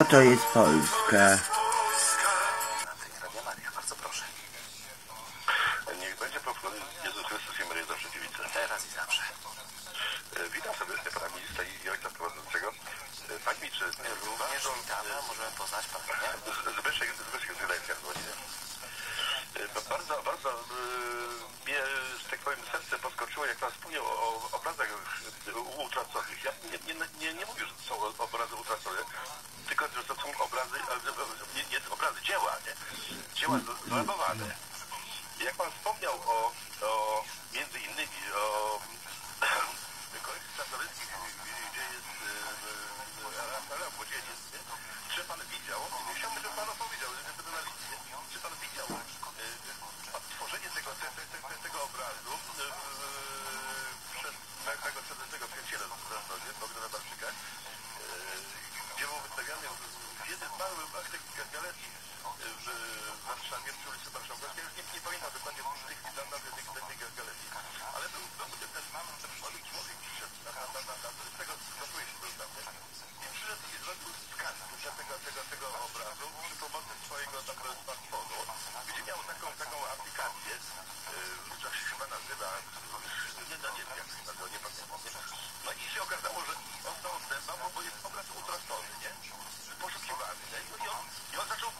to jest Polska. Radia Maria, bardzo proszę. Niech będzie pochwalony Jezus Chrystus i Maryja zawsze dziewica. Teraz i zawsze. Witam serdecznie pana ministra i ojca prowadzącego. Pani mi, czy Również witamy, możemy poznać pana, nie? Zbyszek z Gdańska dzwoni. Bardzo mnie, że tak powiem, serce podskoczyło, jak pan wspomniał o obrazach utraconych. Ja nie mówię, że to są obrazy utracone, tylko że to są obrazy, nie obrazy, dzieła, nie? Dzieła zrabowane. Jak pan wspomniał o między innymi o kolekcji Czartoryskich, gdzie jest Rafaela Młodzieniec, czy pan widział, chciałbym, żeby pan opowiedział, żeby na liście, czy pan widział odtworzenie tego obrazu przez mego serdecznego przyjaciela w zasadzie, Bogdana Barczyka, gdzie był wystawiany w jednym z małych galerii w Warszawie, przy ulicy Marszałkowskiej. Nie pamiętam dokładnie tej galerii, ale był ten młody człowiek przyszedł z tego gotuje się był tam, i przyszedł i zrobił skan tego obrazu przy pomocy swojego smartfonu, gdzie miał taką aplikację, która się chyba nazywa, nie wiem jak się nazywa, nie pamiętam. No i się okazało, że on to odezwał, bo jest obraz utracony, nie? Poszukiwany, nie? I on zaczął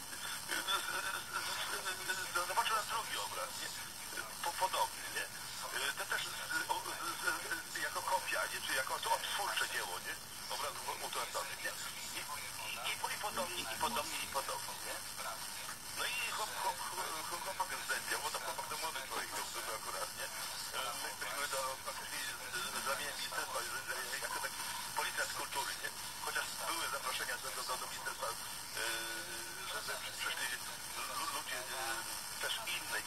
zobaczył na drugi obraz, nie? Podobny, nie? To też jako kopia, nie? Czy jako odtwórcze dzieło, nie? Obrazu utraconych, nie? I podobnie, nie? No i chłopak zdębiał, bo to chłopak to młody człowiek był akurat, nie? Myśmy z ramienia ministerstwa, jako taki policjant kultury, nie? Chociaż były zaproszenia do ministerstwa, żeby przyszli ludzie też inni.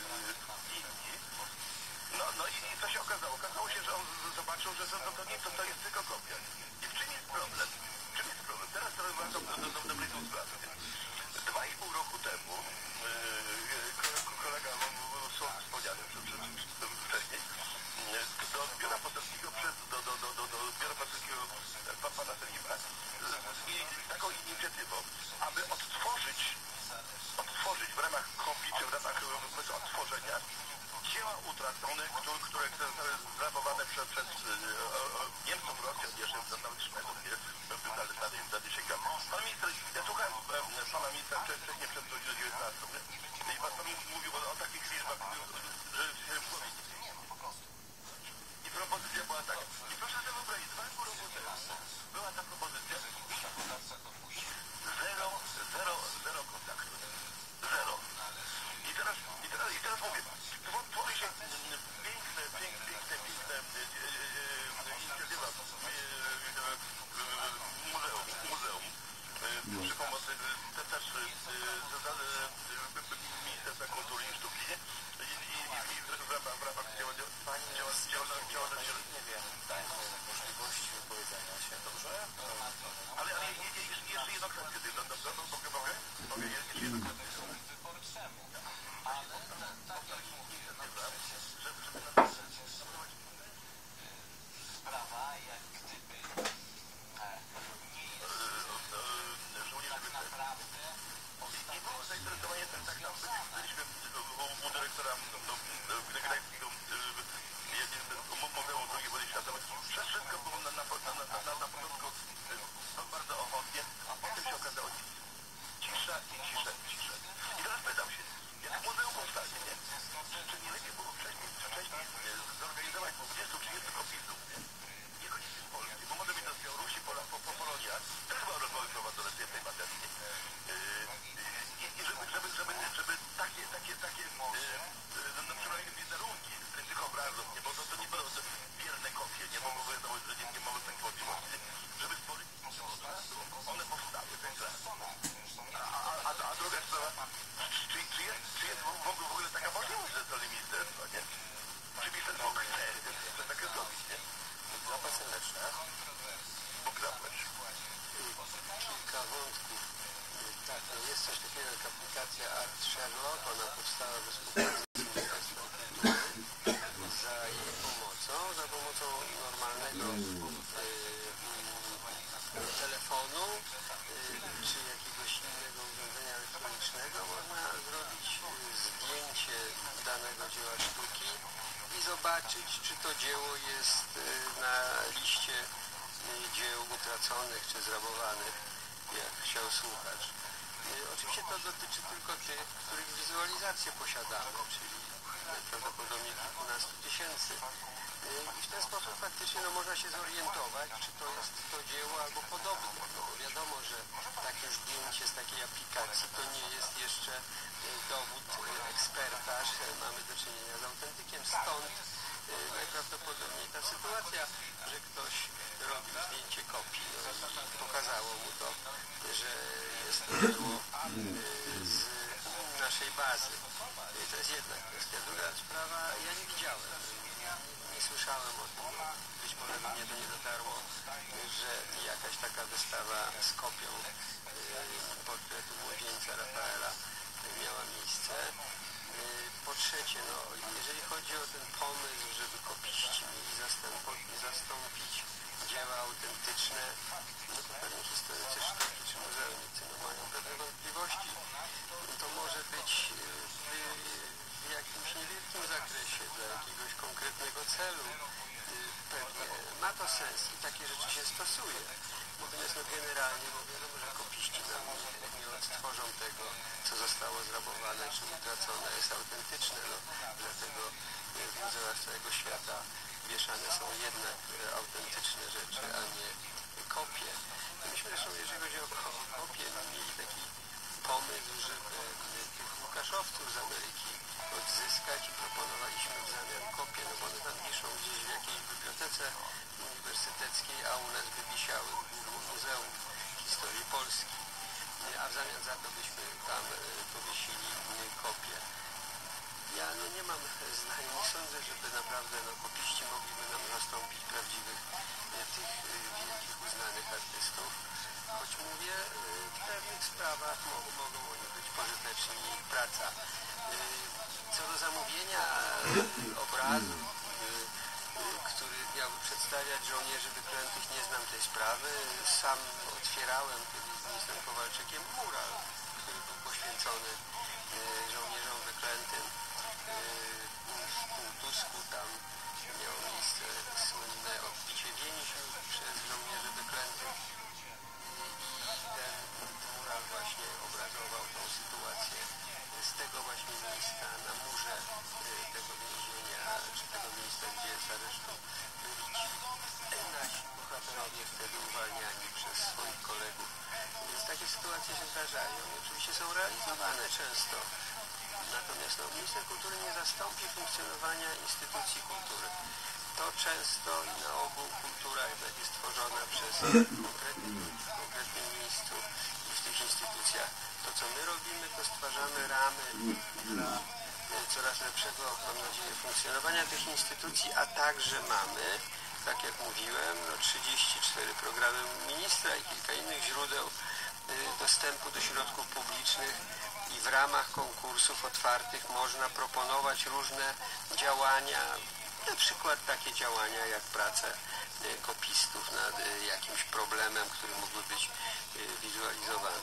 No i co się okazało? Okazało się, że on zobaczył, że to jest tylko kopia. I w czym jest problem? Teraz wracam do dobrej sprawy. 2,5 roku temu kolega wspomniany wcześniej do biura poselskiego do biura poselskiego pana Seliba i taką inicjatywą, aby odtworzyć w ramach kopii, czy w ramach odtworzenia dzieła utracone, które zostały zrabowane przez Niemców, Rosjan, jeszcze nawet Szwedów, dalej sięgam. Pan minister, ja słuchałem pana ministra wcześniej przed godziną 19 i pan mówił o takich liczbach, że się w głowie nie mieści po prostu. I propozycja była taka. I proszę sobie wyobrazić, 2,5 roku temu była ta propozycja zero kontaktu. Zero. I teraz mówię, tworzy się piękna inicjatywa muzeum przy pomocy też Ministerstwa Kultury i Sztuki, nie? I w ramach działalności nie wiem, dajmy możliwość wypowiedzenia się, dobrze? Ale jeszcze jedno kwestię, mogę jeszcze jedno kwestię. Sprawa jak gdyby żołnierze naprawdę nie było zainteresowania tak naprawdę. Byliśmy u dyrektora Gdańskiego Muzeum II Wojny Światowej. Wszystko było na początku bardzo ochotnie, a potem się okazało cisza. I teraz pytam się, jak muzeum powstanie, nie? Czy nie lepiej było wcześniej zorganizować 20-30 kopisów, nie? Niekoniecznie z Polski, bo może być to z Białorusi, Polonia, też była rozmowy prowadzone w tej materii, nie? I żeby takie no przynajmniej wizerunki tych obrazów, nie? Bo to nie będą wierne kopie, nie? Bo wiadomo, że nie mamy takiej możliwości, żeby stworzyć one powstały, to jest raz. A druga sprawa, czy jest w ogóle taka możliwość ze strony ministerstwa, nie? Czy ministerstwo chce takie zrobić, nie? Zapas serdeczne. Bóg zapłać. Kilka wątków. Tak, no jest coś takiego jak aplikacja Art Sherlock, ona powstała we współpracy z Ministerstwem Kultury za pomocą normalnego telefonu czy to dzieło jest na liście dzieł utraconych czy zrabowanych, jak chciał słuchacz. Oczywiście to dotyczy tylko tych, których wizualizację posiadamy, czyli prawdopodobnie kilkunastu tysięcy. I w ten sposób faktycznie można się zorientować, czy to jest to dzieło albo podobne. No bo wiadomo, że takie zdjęcie z takiej aplikacji to nie jest jeszcze dowód eksperta, że mamy do czynienia z autentykiem. Stąd najprawdopodobniej ta sytuacja, że ktoś robił zdjęcie kopii i pokazało mu to, że jest to dzieło z naszej bazy. To jest jedna kwestia. Druga sprawa, ja nie widziałem, nie słyszałem o tym, być może do mnie to nie dotarło, że jakaś taka wystawa z kopią portretu młodzieńca Rafaela miała miejsce. Po trzecie, jeżeli chodzi o ten pomysł, żeby kopiści mieli zastąpić dzieła autentyczne, to pewnie historycy sztuki czy muzeumnicy mają pewne wątpliwości. To może być w jakimś niewielkim zakresie, dla jakiegoś konkretnego celu. Pewnie ma to sens i takie rzeczy się stosuje. Natomiast generalnie, bo wiadomo, że kopiści nam nie odtworzą tego, co zostało zrabowane czy utracone, jest autentyczne. Dlatego w muzeach całego świata wieszane są jednak autentyczne rzeczy, a nie kopie. Myśmy zresztą, jeżeli chodzi o kopie, mieli taki pomysł, żeby tych łukaszowców z Ameryki odzyskać i proponowaliśmy w zamian kopie, bo one tam wiszą gdzieś w jakiejś bibliotece uniwersyteckiej, a u nas by wisiały w Muzeum Historii Polski, a w zamian za to byśmy tam powiesili kopie. Ja nie mam zdań, nie sądzę, żeby naprawdę kopiści mogliby nam zastąpić prawdziwych tych wielkich, uznanych artystów. Choć mówię, w pewnych sprawach mogą oni być pożyteczni i ich praca. Co do zamówienia obrazu, który miałby przedstawiać żołnierzy wyklętych, nie znam tej sprawy. Sam otwierałem kiedyś z ministrem Kowalczykiem mural, który był poświęcony żołnierzom wyklętym w Półtusku. Tam miało miejsce słynne odbicie więźniów przez żołnierzy wyklętych i ten mural właśnie obrazował tą sytuację. Z tego właśnie miejsca na murze tego więzienia, czy tego miejsca, gdzie jest aresztu, byli ci nasi bohaterowie wtedy uwalniani przez swoich kolegów. Więc takie sytuacje się zdarzają i oczywiście są realizowane często. Natomiast minister kultury nie zastąpi funkcjonowania instytucji kultury. To często i na ogół kultura jednak jest tworzona przez konkretnym miejscu i w tych instytucjach. To, co my robimy, to stwarzamy ramy dla coraz lepszego, mam nadzieję, funkcjonowania tych instytucji, a także mamy, tak jak mówiłem, 34 programy ministra i kilka innych źródeł dostępu do środków publicznych i w ramach konkursów otwartych można proponować różne działania, na przykład takie działania jak prace kopistów nad jakimś problemem, który mógłby być wizualizowany.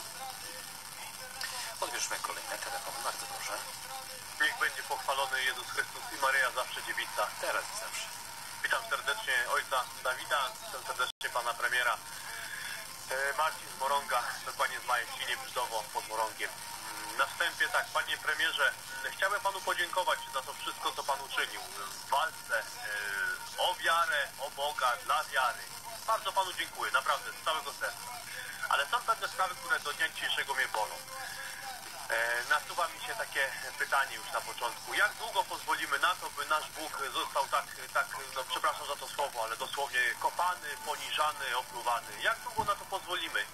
Odbierzmy kolejny telefon, bardzo proszę. Niech będzie pochwalony Jezus Chrystus i Maryja zawsze dziewica. Teraz i zawsze. Witam serdecznie ojca Dawida, witam serdecznie pana premiera. Marcin z Morąga, dokładnie z Majewścinie, Brzdową pod Morągiem. Na wstępie tak, panie premierze, chciałbym panu podziękować za to wszystko, co pan uczynił w walce o wiarę, o Boga, dla wiary. Bardzo panu dziękuję, naprawdę, z całego serca. Ale są pewne sprawy, które do dnia dzisiejszego mnie bolą. Nasuwa mi się takie pytanie już na początku. Jak długo pozwolimy na to, by nasz Bóg został tak, przepraszam za to słowo, ale dosłownie kopany, poniżany, opluwany? Jak długo na to pozwolimy?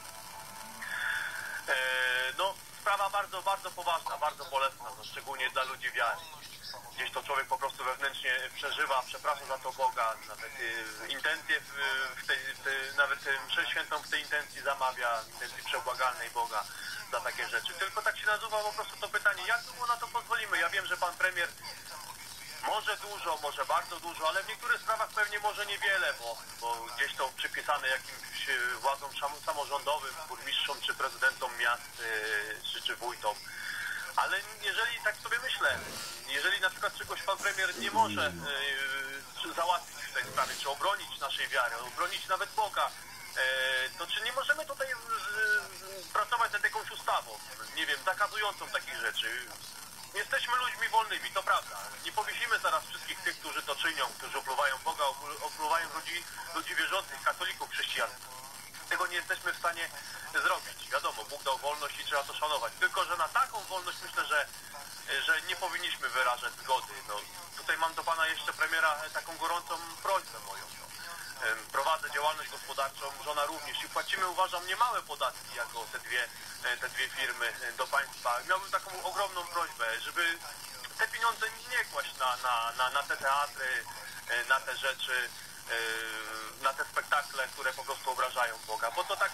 Sprawa bardzo, bardzo poważna, bardzo bolesna, szczególnie dla ludzi wiary. Gdzieś to człowiek po prostu wewnętrznie przeżywa, przepraszam za to Boga, nawet intencje nawet mszę świętą w tej intencji zamawia, intencji przebłagalnej Boga za takie rzeczy. Tylko tak się nazywa po prostu to pytanie, jak długo na to pozwolimy? Ja wiem, że pan premier może dużo, może bardzo dużo, ale w niektórych sprawach pewnie może niewiele, bo gdzieś to przypisane jakimś władzom samorządowym, burmistrzom czy prezydentom miast czy wójtom. Ale jeżeli, tak sobie myślę, jeżeli na przykład czegoś pan premier nie może załatwić w tej sprawie, czy obronić naszej wiary, obronić nawet Boga, to czy nie możemy tutaj pracować nad jakąś ustawą, nie wiem, zakazującą takich rzeczy? Jesteśmy ludźmi wolnymi, to prawda. Nie powiesimy zaraz wszystkich tych, którzy to czynią, którzy opluwają Boga, opluwają ludzi wierzących, katolików, chrześcijan. Tego nie jesteśmy w stanie zrobić. Wiadomo, Bóg dał wolność i trzeba to szanować. Tylko że na taką wolność myślę, że nie powinniśmy wyrażać zgody. No, tutaj mam do pana jeszcze premiera taką gorącą prośbę moją. Prowadzę działalność gospodarczą, żona również i płacimy, uważam, niemałe podatki jako te dwie firmy do państwa. Miałbym taką ogromną prośbę, żeby te pieniądze nie kłaść na te teatry, na te rzeczy, na te spektakle, które po prostu obrażają Boga, bo to tak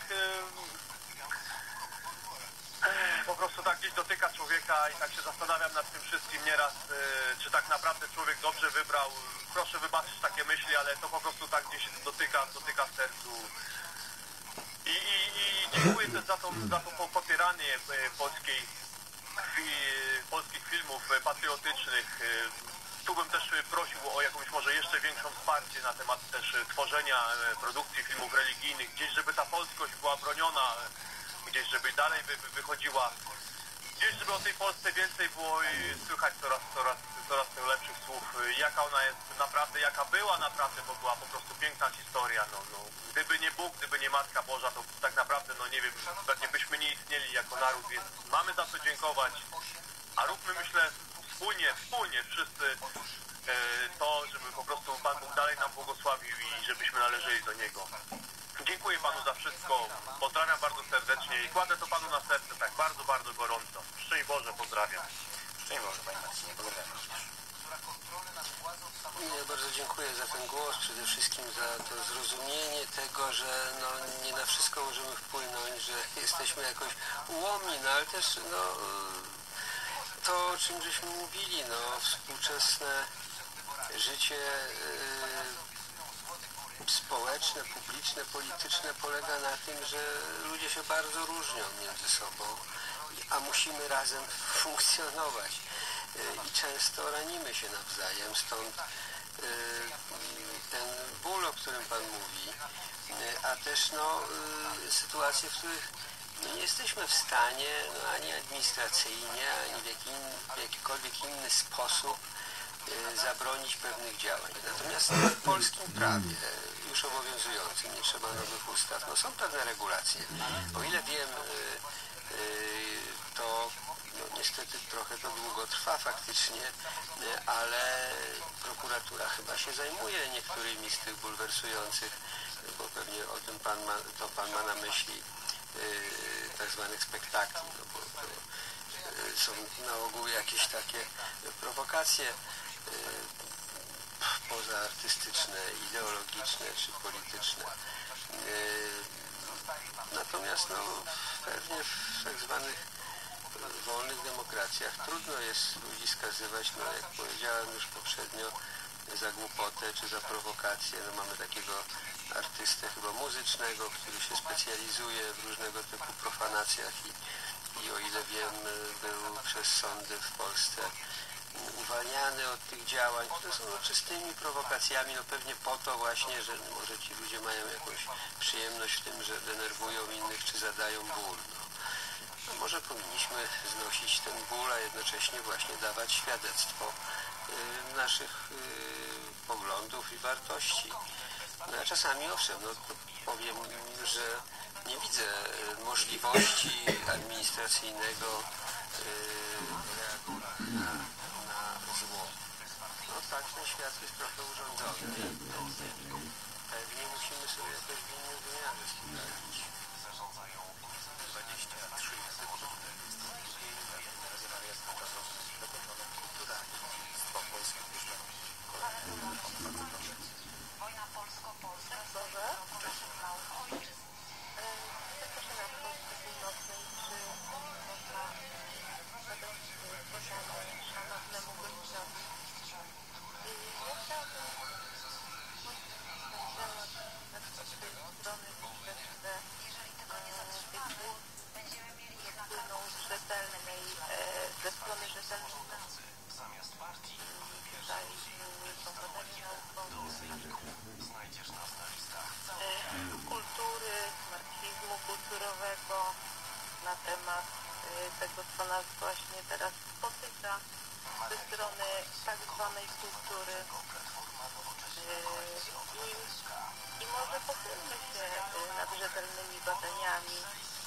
po prostu tak gdzieś dotyka człowieka i tak się zastanawiam nad tym wszystkim nieraz, czy tak naprawdę człowiek dobrze wybrał. Proszę wybaczyć takie myśli, ale to po prostu tak gdzieś dotyka w sercu. I dziękuję też za to popieranie polskich filmów patriotycznych. Tu bym też prosił o jakąś może jeszcze większą wsparcie na temat też tworzenia produkcji filmów religijnych, gdzieś żeby ta polskość była broniona, gdzieś żeby dalej wychodziła, gdzieś żeby o tej Polsce więcej było i słychać coraz lepszych słów, jaka ona jest naprawdę, jaka była naprawdę, bo była po prostu piękna historia. No. Gdyby nie Bóg, gdyby nie Matka Boża, to tak naprawdę, no nie wiem, pewnie byśmy nie istnieli jako naród, więc mamy za co dziękować, a róbmy, myślę, wspólnie wszyscy to, żeby po prostu Pan Bóg dalej nam błogosławił i żebyśmy należeli do Niego. Dziękuję Panu za wszystko, pozdrawiam bardzo serdecznie i kładę to Panu na serce tak bardzo, bardzo gorąco. Szczęść Boże, pozdrawiam. Szczęść Boże, Panie Marcinie, pozdrawiam również. Ja bardzo dziękuję za ten głos, przede wszystkim za to zrozumienie tego, że no, nie na wszystko możemy wpłynąć, że jesteśmy jakoś ułomni, no ale też no, to, o czym żeśmy mówili, no, współczesne życie społeczne, publiczne, polityczne polega na tym, że ludzie się bardzo różnią między sobą, a musimy razem funkcjonować i często ranimy się nawzajem, stąd ten ból, o którym Pan mówi, a też no, sytuacje, w których nie jesteśmy w stanie no, ani administracyjnie, ani w jakikolwiek inny sposób zabronić pewnych działań. Natomiast w polskim prawie już obowiązującym, nie trzeba nowych ustaw, no są pewne regulacje. O ile wiem, to no, niestety trochę to długo trwa faktycznie, ale prokuratura chyba się zajmuje niektórymi z tych bulwersujących, bo pewnie o tym Pan ma na myśli tak zwanych spektakli, no bo to są na ogół jakieś takie prowokacje pozaartystyczne, ideologiczne czy polityczne. Natomiast no, pewnie w tak zwanych wolnych demokracjach trudno jest ludzi skazywać, no jak powiedziałem już poprzednio, za głupotę czy za prowokację. No, mamy takiego artystę chyba muzycznego, który się specjalizuje w różnego typu profanacjach i o ile wiem, był przez sądy w Polsce uwalniany od tych działań, które są no, czystymi prowokacjami, no pewnie po to właśnie, że może ci ludzie mają jakąś przyjemność w tym, że denerwują innych czy zadają ból. No, może powinniśmy znosić ten ból, a jednocześnie właśnie dawać świadectwo naszych poglądów i wartości. No, a czasami owszem, no, powiem, że nie widzę możliwości administracyjnego reagowania na zło. No tak, ten świat jest trochę urządzony. Pewnie musimy sobie jakoś w innym wymiarze współpracować. 23 sekundy. Nazywa jest dokończone kulturalnie. Po polskim bierzemy kolejny konflikt. Wojna polsko-polska. Wcześniej. Zaproszę na Polsce Północnej, czy można zadać pytanie szanownemu gościowi. Ja chciałabym temat z tej strony, że kultury, marksizmu kulturowego, na temat tego, co nas właśnie teraz spotyka ze strony tak zwanej kultury. I może pochylmy się nad rzetelnymi badaniami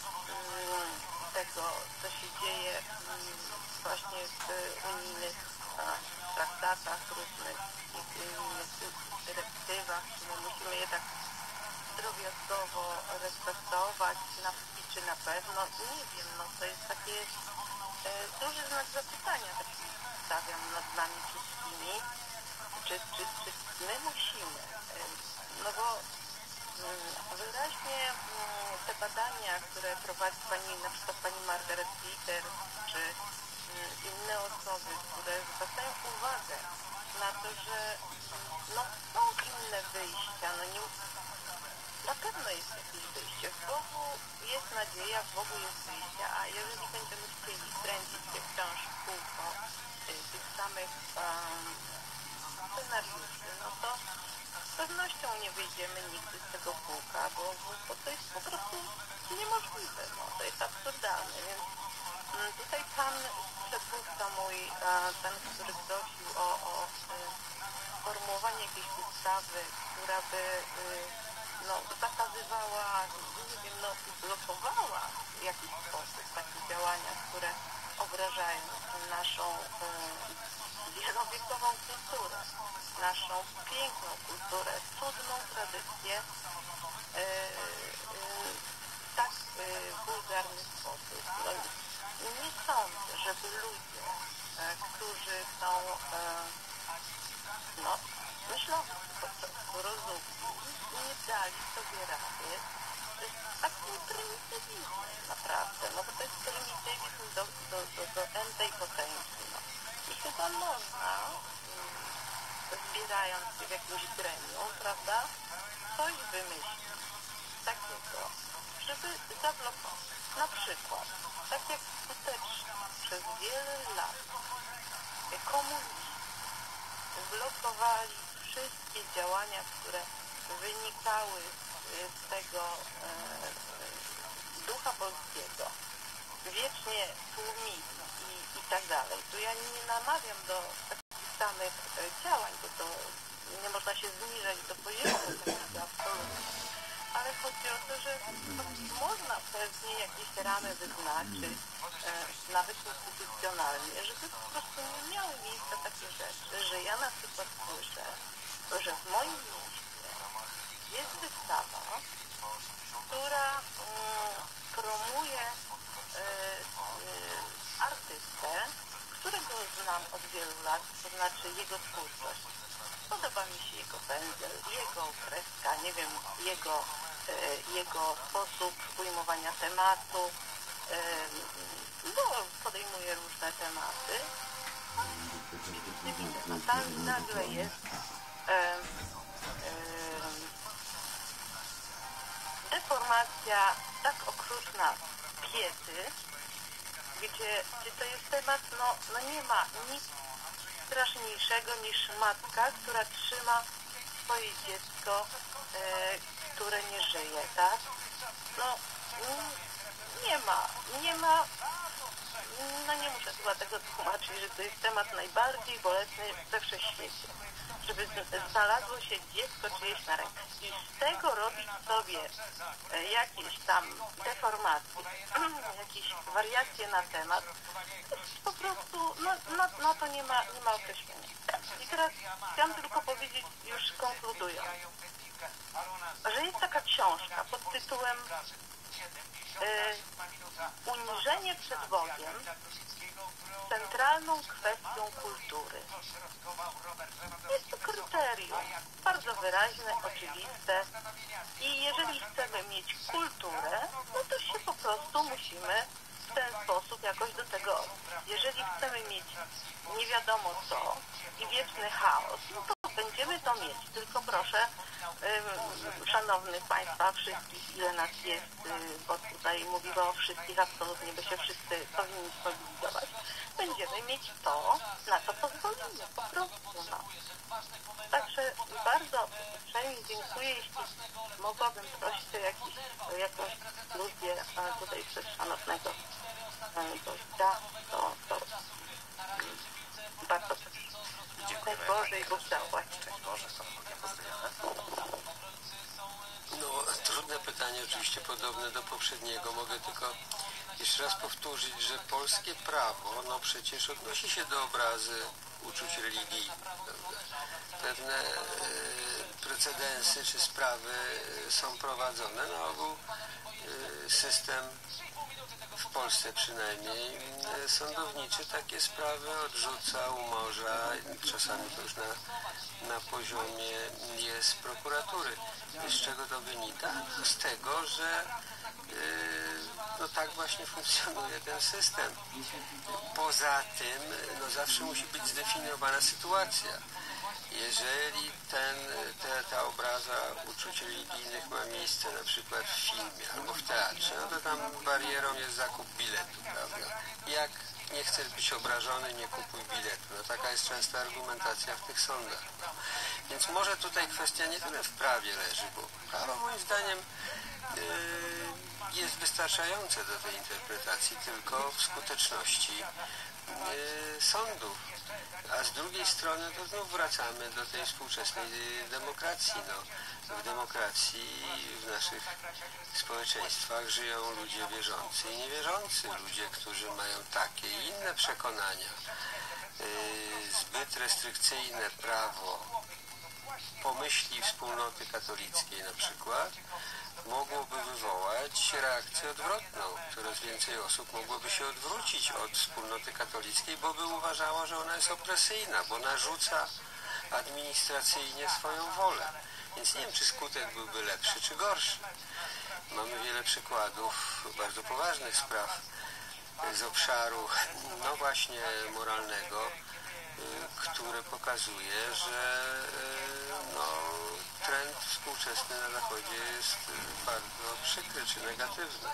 tego, co się dzieje właśnie w unijnych traktatach, różnych unijnych dyrektywach. My musimy je tak drobiazgowo respektować, czy na pewno, nie wiem, no to jest takie duży znak zapytania, taki stawiam nad nami wszystkimi, czy my musimy, no bo wyraźnie te badania, które prowadzi na przykład pani Margaret Peter, czy inne osoby, które zwracają uwagę na to, że no, są inne wyjścia, no nie, na pewno jest jakieś wyjście, w Bogu jest nadzieja, w Bogu jest wyjście, a jeżeli będziemy chcieli kręcić się wciąż w kółko tych samych scenariuszy, no to z pewnością nie wyjdziemy nigdy z tego kółka, bo to jest po prostu niemożliwe, no, to jest absurdalne, więc tutaj pan przedmówca mój, ten, który prosił o formułowanie jakiejś ustawy, która by no, zakazywała, nie wiem, no, blokowała w jakiś sposób takie działania, które obrażają naszą wielowiekową kulturę, naszą piękną kulturę, cudną tradycję w tak wulgarny sposób. No, nie sądzę, żeby ludzie, którzy są no, myślący po prostu rozumni, nie dali sobie rady z takim prymitywizmem naprawdę, no bo to jest prymitywizm do entej potęgi, no. I chyba można, zbierając się w jakimś gremium, prawda, coś wymyślić takiego, żeby zablokować. Na przykład, tak jak skutecznie przez wiele lat komuniści blokowali wszystkie działania, które wynikały z tego ducha polskiego, wiecznie tłumili i tak dalej. Tu ja nie namawiam do takich samych działań, bo to nie można się zniżać do poziomu takiego absolutnie. Ale chodzi o to, że można pewnie jakieś ramy wyznaczyć, nawet instytucjonalnie, żeby po prostu nie miały miejsca takie rzeczy, że ja na przykład słyszę, że w moim mieście jest wystawa, która promuje artystę, którego znam od wielu lat, to znaczy jego twórczość. Podoba mi się jego pędzel, jego kreska, nie wiem, jego sposób ujmowania tematu, bo podejmuje różne tematy. A tam nagle jest deformacja tak okrutna piety, gdzie to jest temat, no nie ma nic straszniejszego niż matka, która trzyma swoje dziecko, które nie żyje, tak? No nie ma, no nie muszę chyba tego tłumaczyć, że to jest temat najbardziej bolesny we wszechświecie. Żeby znalazło się dziecko czyjeś na rękę. I z tego robić sobie jakieś tam deformacje, jakieś wariacje na temat, po prostu na to nie ma określenia. I teraz chciałam tylko powiedzieć, już konkludując, że jest taka książka pod tytułem Uniżenie przed Bogiem, centralną kwestią kultury. Jest to kryterium, bardzo wyraźne, oczywiste i jeżeli chcemy mieć kulturę, no to się po prostu musimy w ten sposób jakoś do tego odnieść. Jeżeli chcemy mieć nie wiadomo co i wieczny chaos, no to będziemy to mieć, tylko proszę szanownych Państwa, wszystkich, ile nas jest, bo tutaj mówimy o wszystkich absolutnie, bo się wszyscy powinni zmobilizować, będziemy mieć to, na co pozwolimy, po prostu, no. Także bardzo uprzejmie dziękuję, jeśli mogłabym prosić o jakąś inkluzję tutaj przez szanownego gościa, to bardzo Dziękujemy. Szczęść Boże i Bóg zapłać. Szczęść Boże, Panu Bogiem pozdrawiamy. No, trudne pytanie, oczywiście podobne do poprzedniego. Mogę tylko jeszcze raz powtórzyć, że polskie prawo, no przecież odnosi się do obrazy uczuć religijnych. Pewne precedensy czy sprawy są prowadzone. Na ogół system, w Polsce przynajmniej, sądowniczy takie sprawy odrzuca, umorza, czasami to już na poziomie jest prokuratury. Z czego to wynika? Z tego, że no tak właśnie funkcjonuje ten system. Poza tym no zawsze musi być zdefiniowana sytuacja. Jeżeli ta obraza uczuć religijnych ma miejsce na przykład w filmie albo w teatrze, no to tam barierą jest zakup biletu, prawda? Jak nie chcesz być obrażony, nie kupuj biletu. No taka jest częsta argumentacja w tych sądach. No. Więc może tutaj kwestia nie tyle w prawie leży, bo prawo moim zdaniem jest wystarczające do tej interpretacji, tylko w skuteczności sądów. A z drugiej strony to znów wracamy do tej współczesnej demokracji. No, w demokracji w naszych społeczeństwach żyją ludzie wierzący i niewierzący, ludzie, którzy mają takie i inne przekonania. Zbyt restrykcyjne prawo pomyśli wspólnoty katolickiej na przykład mogłoby wywołać reakcję odwrotną. Coraz więcej osób mogłoby się odwrócić od wspólnoty katolickiej, bo by uważało, że ona jest opresyjna, bo narzuca administracyjnie swoją wolę. Więc nie wiem, czy skutek byłby lepszy, czy gorszy. Mamy wiele przykładów bardzo poważnych spraw z obszaru, no właśnie moralnego, które pokazuje, że no, trend współczesny na Zachodzie jest bardzo przykry czy negatywny.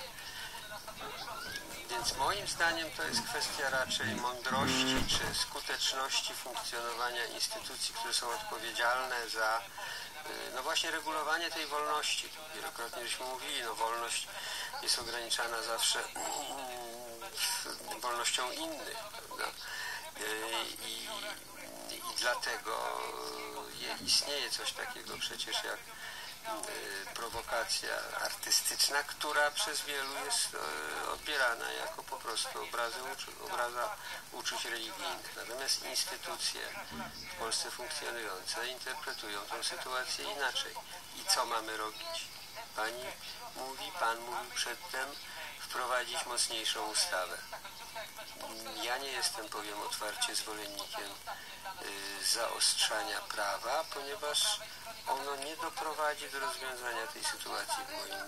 Więc moim zdaniem to jest kwestia raczej mądrości czy skuteczności funkcjonowania instytucji, które są odpowiedzialne za no właśnie regulowanie tej wolności. Wielokrotnie żeśmy mówili, no wolność jest ograniczana zawsze wolnością innych, prawda? I dlatego istnieje coś takiego przecież jak prowokacja artystyczna, która przez wielu jest odbierana jako po prostu obraza uczuć religijnych. Natomiast instytucje w Polsce funkcjonujące interpretują tę sytuację inaczej. I co mamy robić? Pan mówił przedtem, wprowadzić mocniejszą ustawę. Ja nie jestem, powiem otwarcie, zwolennikiem zaostrzania prawa, ponieważ ono nie doprowadzi do rozwiązania tej sytuacji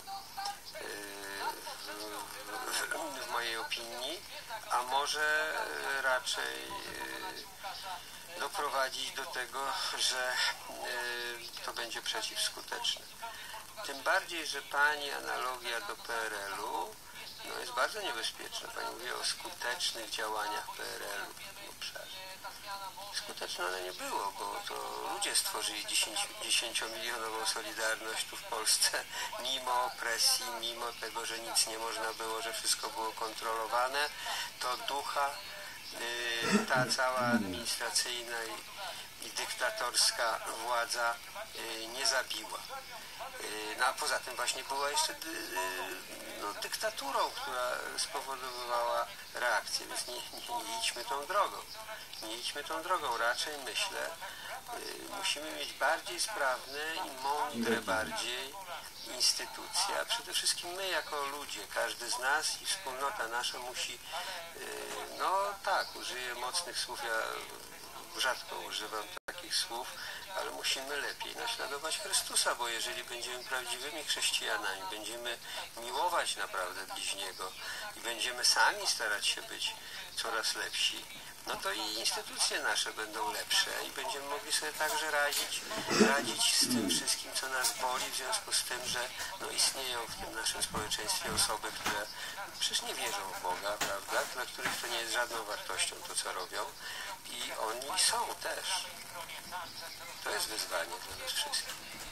w mojej opinii, a może raczej doprowadzić do tego, że to będzie przeciwskuteczne. Tym bardziej, że Pani analogia do PRL-u no jest bardzo niebezpieczna. Pani mówi o skutecznych działaniach PRL-u w tym obszarze. Skuteczne one nie było, bo to ludzie stworzyli 10-milionową Solidarność tu w Polsce, mimo opresji, mimo tego, że nic nie można było, że wszystko było kontrolowane, to ducha ta cała administracyjna i dyktatorska władza nie zabiła. No a poza tym właśnie była jeszcze dyktaturą, która spowodowała reakcję, więc nie idźmy tą drogą. Nie idźmy tą drogą. Raczej myślę, musimy mieć bardziej sprawne i mądre bardziej instytucje, a przede wszystkim my jako ludzie, każdy z nas i wspólnota nasza musi, no tak, użyję mocnych słów, ja rzadko używam takich słów, ale musimy lepiej naśladować Chrystusa, bo jeżeli będziemy prawdziwymi chrześcijanami, będziemy miłować naprawdę bliźniego i będziemy sami starać się być coraz lepsi, no to i instytucje nasze będą lepsze i będziemy mogli sobie także radzić z tym wszystkim, co nas boli, w związku z tym, że no, istnieją w tym naszym społeczeństwie osoby, które przecież nie wierzą w Boga, prawda? Dla których to nie jest żadną wartością to, co robią i oni są też. To jest wyzwanie dla nas wszystkich.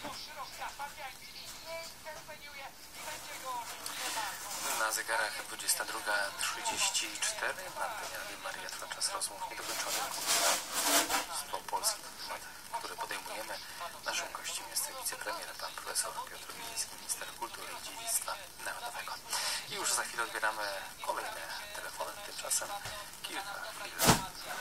Na zegarach 22:34. Na antenie Radia Maryja trwa czas rozmów niedokończonych po polskich tematach, które podejmujemy. Naszym gościem jest wicepremier, pan profesor Piotr Gliński, minister kultury i dziedzictwa narodowego. I już za chwilę odbieramy kolejne telefony, tymczasem kilka chwil.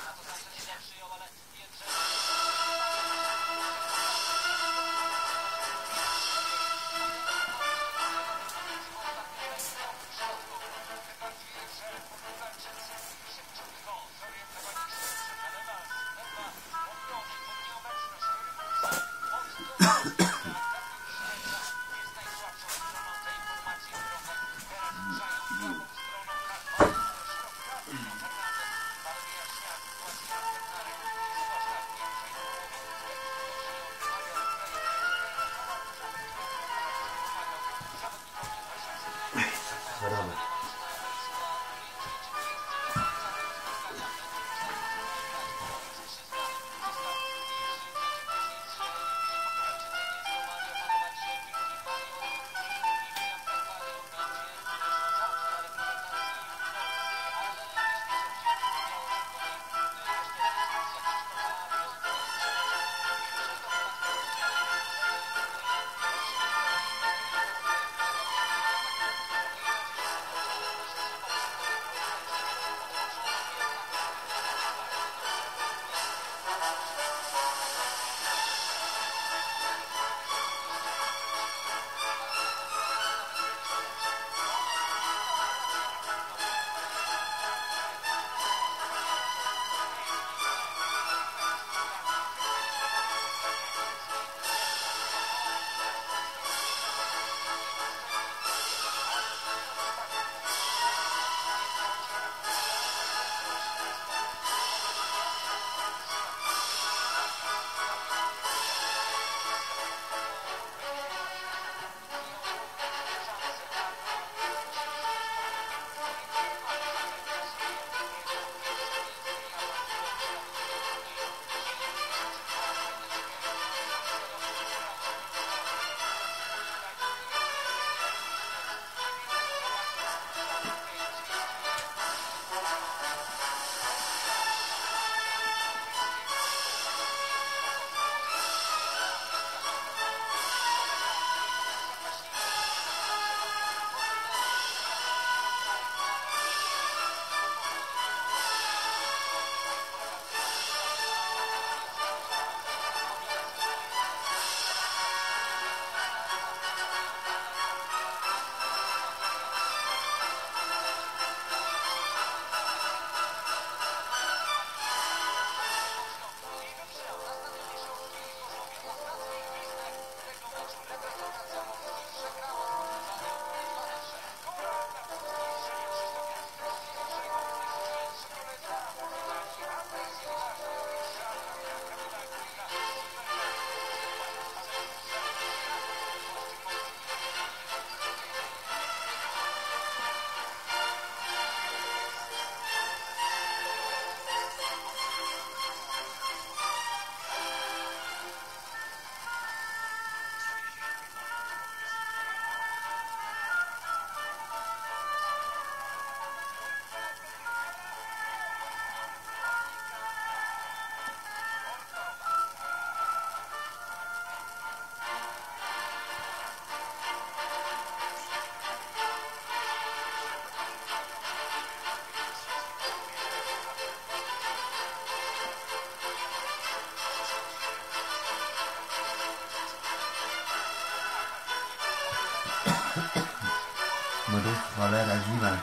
Mróz, cholera, zima,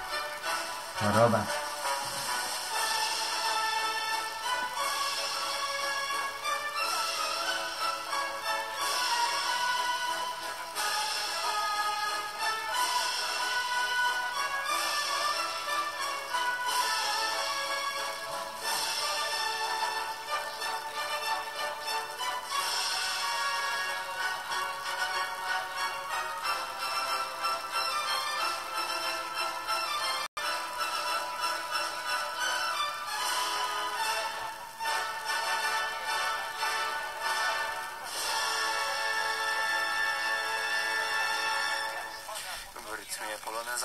choroba.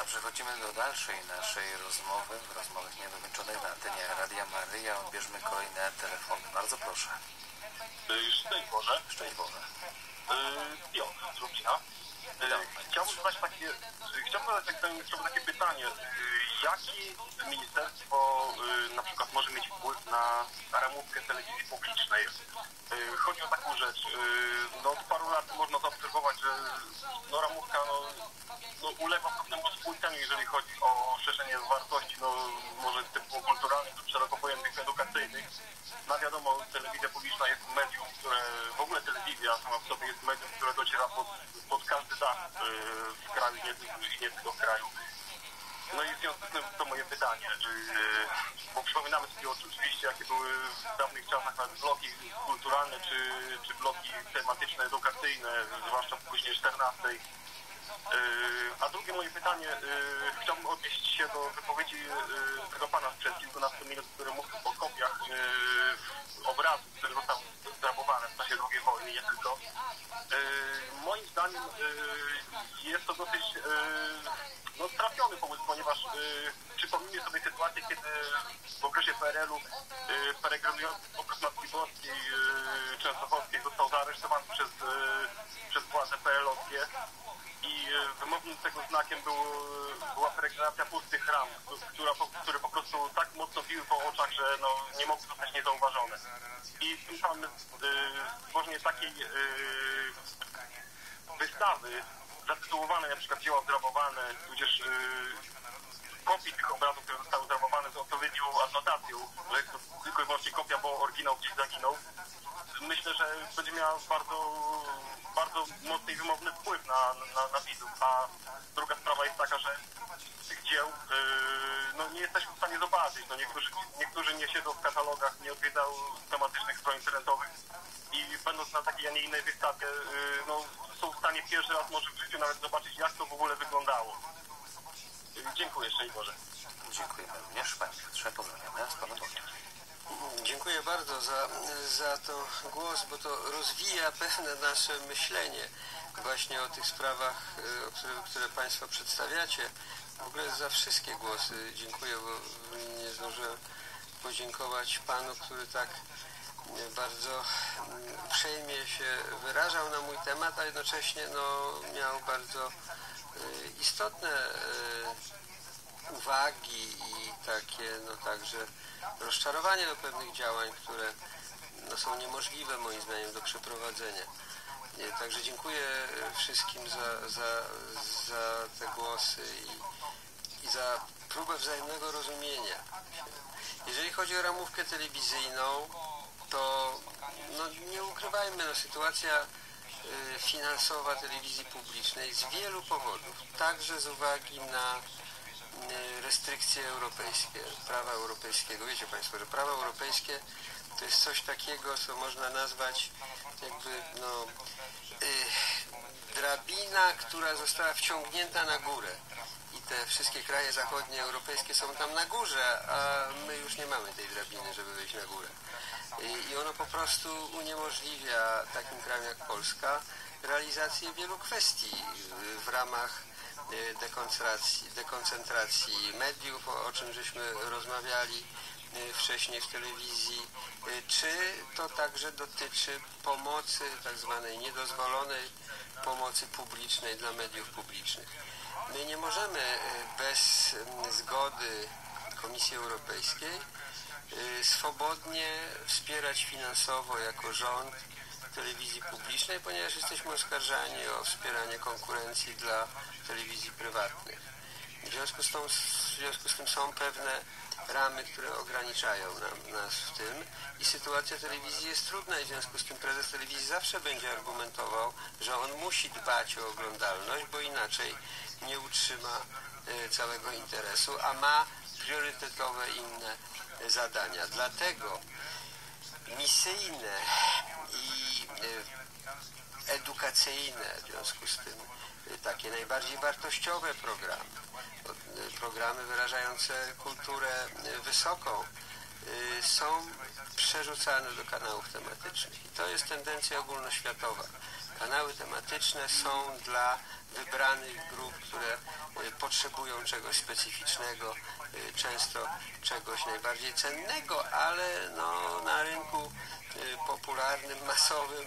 a przechodzimy do dalszej naszej rozmowy, rozmowy niedokończonej na antenie Radia Maryja. Odbierzmy kolejny telefon. Bardzo proszę. Szczęść Boże. Szczęść Boże. Piotr z Lublina. Chciałbym zadać takie pytanie. Jaki ministerstwo na przykład może mieć wpływ na ramówkę telewizji publicznej? Chodzi o taką rzecz. Od paru lat można zaobserwować, że ramówka ulega pewnemu spłyceniu, jeżeli chodzi o szerzenie wartości, może typu kulturalnych, czy szeroko pojętych edukacyjnych. Wiadomo, telewizja publiczna jest medium, które, w ogóle telewizja sama w sobie jest medium, które dociera pod każdy dach w kraju i nie tylko w kraju. I w związku z tym to moje pytanie, bo przypominamy sobie oczywiście, jakie były w dawnych czasach bloki kulturalne czy bloki tematyczne, edukacyjne, zwłaszcza w później 14. A drugie moje pytanie, chciałbym odnieść się do wypowiedzi tego pana sprzed kilkunastu minut, który mówił o kopiach obrazu, które zostały zrabowane w czasie II wojny, nie tylko. Moim zdaniem jest to dosyć trafiony pomysł, ponieważ przypomnijmy sobie sytuację, kiedy w okresie PRL-u peregrynujący okres Matki Boskiej Częstochowskiej został zaaresztowany przez władze PRL-owskie i wymownym tego znakiem była peregrinacja pustych ram, które po prostu tak mocno biły po oczach, że nie mogły zostać niezauważone. I tym samym stworzenie takiej wystawy zatytułowane na przykład dzieła zrabowane, tudzież kopii tych obrazów, które zostały zrabowane z odpowiednią adnotacją, że jest to tylko i wyłącznie kopia, bo oryginał gdzieś zaginął. Myślę, że będzie miała bardzo mocny i wymowny wpływ na widzów, a druga sprawa jest taka, że tych dzieł nie jesteśmy w stanie zobaczyć. Niektórzy nie siedzą w katalogach, nie odwiedzają tematycznych stron internetowych i będąc na takiej, a nie innej wystawie, są w stanie pierwszy raz może w życiu nawet zobaczyć, jak to w ogóle wyglądało. Dziękuję, szczęść Boże. Dziękujemy również. Panie Piotrze, pozdrawiamy z Panem Bogiem. Dziękuję bardzo za to głos, bo to rozwija pewne nasze myślenie właśnie o tych sprawach, które Państwo przedstawiacie. W ogóle za wszystkie głosy dziękuję, bo nie zdążyłem podziękować Panu, który tak bardzo uprzejmie się wyrażał na mój temat, a jednocześnie miał bardzo istotne uwagi i takie także rozczarowanie do pewnych działań, które są niemożliwe moim zdaniem do przeprowadzenia. Także dziękuję wszystkim za te głosy i za próbę wzajemnego rozumienia. Jeżeli chodzi o ramówkę telewizyjną, to nie ukrywajmy, sytuacja finansowa telewizji publicznej z wielu powodów, także z uwagi na restrykcje europejskie, prawa europejskiego. Wiecie Państwo, że prawo europejskie to jest coś takiego, co można nazwać jakby drabina, która została wciągnięta na górę. I te wszystkie kraje zachodnie europejskie są tam na górze, a my już nie mamy tej drabiny, żeby wejść na górę. I ono po prostu uniemożliwia takim krajom jak Polska realizację wielu kwestii w ramach dekoncentracji mediów, o czym żeśmy rozmawiali wcześniej w telewizji, czy to także dotyczy pomocy, tak zwanej niedozwolonej pomocy publicznej dla mediów publicznych. My nie możemy bez zgody Komisji Europejskiej swobodnie wspierać finansowo jako rząd telewizji publicznej, ponieważ jesteśmy oskarżani o wspieranie konkurencji dla telewizji prywatnych. W związku z tym są pewne ramy, które ograniczają nas w tym i sytuacja telewizji jest trudna i w związku z tym prezes telewizji zawsze będzie argumentował, że on musi dbać o oglądalność, bo inaczej nie utrzyma całego interesu, a ma priorytetowe inne zadania. Dlatego misyjne i edukacyjne, w związku z tym takie najbardziej wartościowe programy wyrażające kulturę wysoką są przerzucane do kanałów tematycznych. I to jest tendencja ogólnoświatowa. Kanały tematyczne są dla wybranych grup, które potrzebują czegoś specyficznego, często czegoś najbardziej cennego, ale no, na rynku popularnym, masowym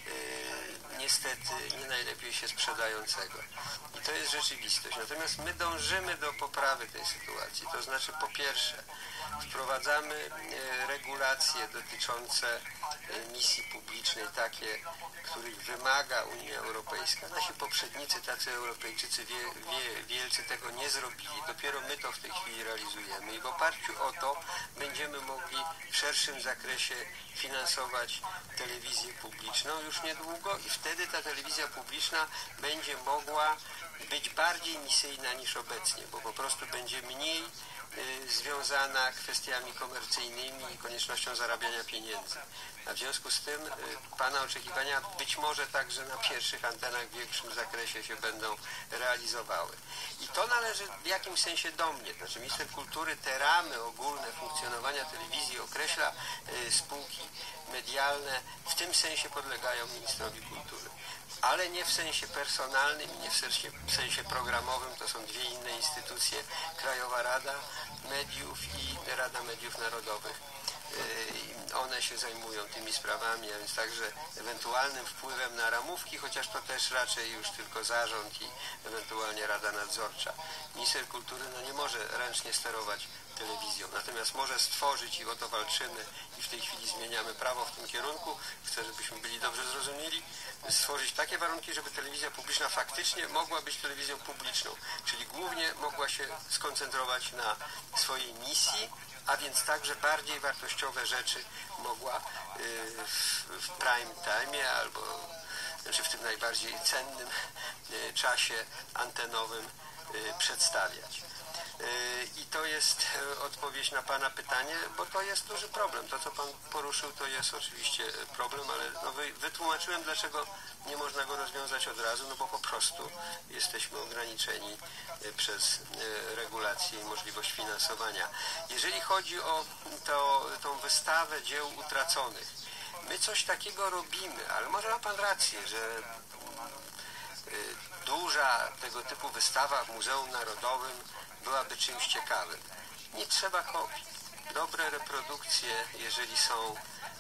niestety nie najlepiej się sprzedającego. I to jest rzeczywistość. Natomiast my dążymy do poprawy tej sytuacji. To znaczy, po pierwsze, wprowadzamy regulacje dotyczące misji publicznej, takie, których wymaga Unia Europejska. Nasi poprzednicy, tacy Europejczycy wielcy tego nie zrobili. Dopiero my to w tej chwili realizujemy i w oparciu o to będziemy mogli w szerszym zakresie finansować telewizję publiczną już niedługo i wtedy ta telewizja publiczna będzie mogła być bardziej misyjna niż obecnie, bo po prostu będzie mniej związana kwestiami komercyjnymi i koniecznością zarabiania pieniędzy. A w związku z tym Pana oczekiwania być może także na pierwszych antenach w większym zakresie się będą realizowały. I to należy w jakimś sensie do mnie. Znaczy minister kultury te ramy ogólne funkcjonowania telewizji określa, spółki medialne w tym sensie podlegają ministrowi kultury. Ale nie w sensie personalnym i nie w sensie programowym. To są dwie inne instytucje, Krajowa Rada Mediów i Rada Mediów Narodowych. One się zajmują tymi sprawami, a więc także ewentualnym wpływem na ramówki, chociaż to też raczej już tylko zarząd i ewentualnie Rada Nadzorcza. Minister kultury nie może ręcznie sterować telewizją, natomiast może stworzyć, i o to walczymy i w tej chwili zmieniamy prawo w tym kierunku, chcę, żebyśmy byli dobrze zrozumieli, stworzyć takie warunki, żeby telewizja publiczna faktycznie mogła być telewizją publiczną, czyli głównie mogła się skoncentrować na swojej misji, a więc także bardziej wartościowe rzeczy mogła w prime time albo znaczy w tym najbardziej cennym czasie antenowym przedstawiać. I to jest odpowiedź na Pana pytanie, bo to jest duży problem. To, co Pan poruszył, to jest oczywiście problem, ale no wytłumaczyłem, dlaczego nie można go rozwiązać od razu, no bo po prostu jesteśmy ograniczeni przez regulacje i możliwość finansowania. Jeżeli chodzi o tą wystawę dzieł utraconych, my coś takiego robimy, ale może ma Pan rację, że duża tego typu wystawa w Muzeum Narodowym byłaby czymś ciekawym. Nie trzeba kopii. Dobre reprodukcje, jeżeli są